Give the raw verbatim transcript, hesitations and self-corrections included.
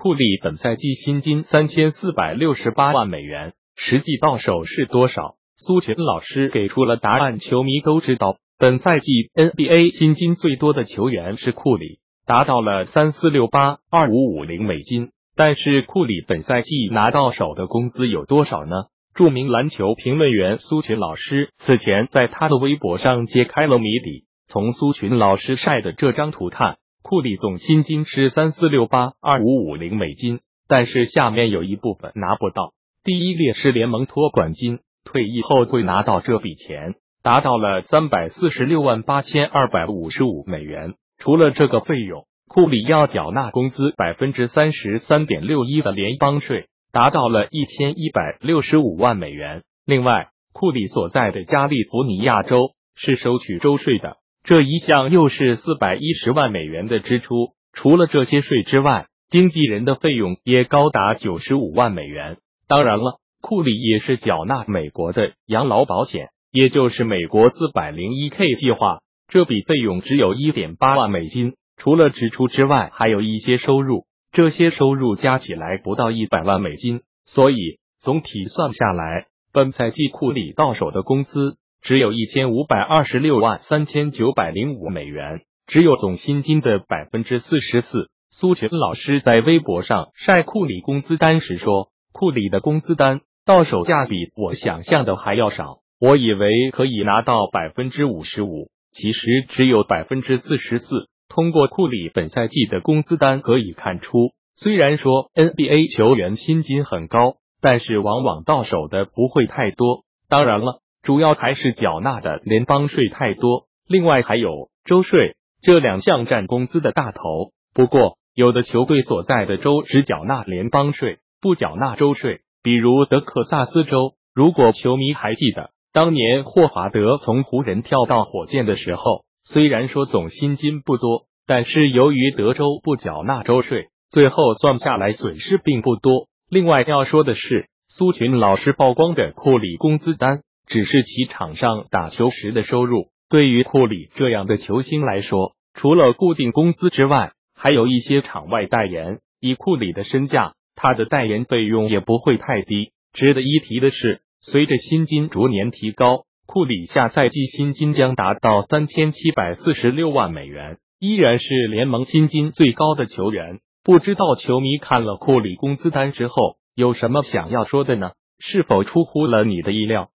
库里本赛季薪金三千四百六十八万美元，实际到手是多少？苏群老师给出了答案，球迷都知道，本赛季 N B A 薪金最多的球员是库里，达到了三四六八二五五零美金。但是库里本赛季拿到手的工资有多少呢？著名篮球评论员苏群老师此前在他的微博上揭开了谜底。从苏群老师晒的这张图看，库里总薪金是三四六八二五五零美金，但是下面有一部分拿不到。第一列是联盟托管金，退役后会拿到这笔钱，达到了三百四十六万八千二百五十五美元。除了这个费用，库里要缴纳工资百分之三十三点六一的联邦税，达到了一千一百六十五万美元。另外，库里所在的加利福尼亚州是收取州税的，这一项又是四百一十万美元的支出。除了这些税之外，经纪人的费用也高达九十五万美元。当然了，库里也是缴纳美国的养老保险，也就是美国 四百零一 K 计划，这笔费用只有 一点八万美金。除了支出之外，还有一些收入，这些收入加起来不到一百万美金，所以总体算下来，本赛季库里到手的工资只有一千五百二十六万三千九百零五美元，只有总薪金的 百分之四十四。 苏群老师在微博上晒库里工资单时说，库里的工资单到手价比我想象的还要少，我以为可以拿到 百分之五十五， 其实只有 百分之四十四。通过库里本赛季的工资单可以看出，虽然说 N B A 球员薪金很高，但是往往到手的不会太多。当然了，主要还是缴纳的联邦税太多，另外还有州税，这两项占工资的大头。不过，有的球队所在的州只缴纳联邦税，不缴纳州税，比如德克萨斯州。如果球迷还记得，当年霍华德从湖人跳到火箭的时候，虽然说总薪金不多，但是由于德州不缴纳州税，最后算下来损失并不多。另外要说的是，苏群老师曝光的库里工资单只是其场上打球时的收入，对于库里这样的球星来说，除了固定工资之外，还有一些场外代言。以库里的身价，他的代言费用也不会太低。值得一提的是，随着薪金逐年提高，库里下赛季薪金将达到三千七百四十六万美元，依然是联盟薪金最高的球员。不知道球迷看了库里工资单之后有什么想要说的呢？是否出乎了你的意料？